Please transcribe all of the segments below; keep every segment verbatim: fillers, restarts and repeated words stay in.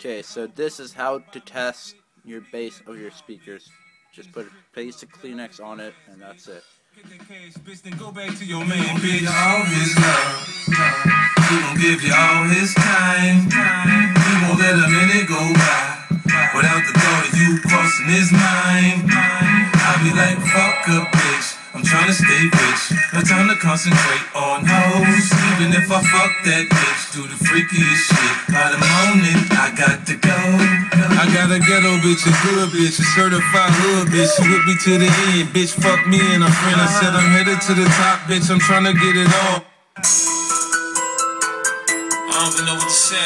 Okay, so this is how to test your bass of your speakers. Just put a basic Kleenex on it, and that's it. Go back to your man, give you all his love. He gon' give you all his time. He won't let a minute go by without the thought of you crossing his mind. I be like, fuck a bitch, I'm tryna stay rich. No time to concentrate on hoes. Even if I fuck that bitch, do the freakiest shit. By the moment I got to go. I got a ghetto bitch, a good bitch, a certified hood bitch. She with me to the end, bitch. Fuck me and a friend. I said I'm headed to the top, bitch. I'm tryna get it all. I don't even know what to say.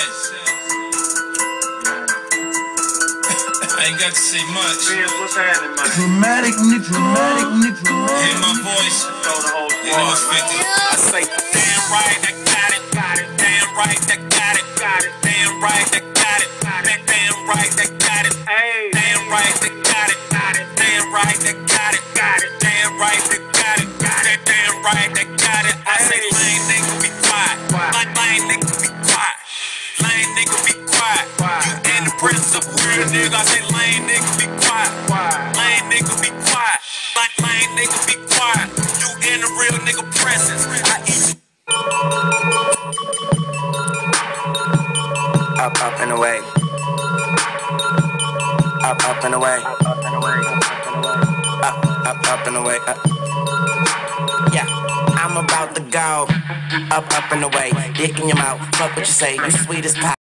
I ain't got to say much. What's happening, man? Dramatic, nigga, dramatic, nigga. Hear my voice. Throw the whole You know it's fifty. I say, damn right, I got it, got it. Damn right, I got it, got it. Damn right, I got it. Damn right, I got it. Hey. Damn right, I got it, got it. Damn right, I got it, got it. Damn right, I got it, got it. Damn right, I got it. I say, lame nigga, be quiet. Lame nigga, be quiet. Lame nigga, be quiet. You in the presence of a real nigga. I say, lame nigga, be quiet. Lame nigga, be quiet. Lame nigga, be quiet. You in the real nigga presence. I eat you. Up, up and away. Up, up and away. Up, and away. Up, up, up and away. Up. Yeah, I'm about to go. Up, up and away. Dick in your mouth. Fuck what you say. You sweet as pie.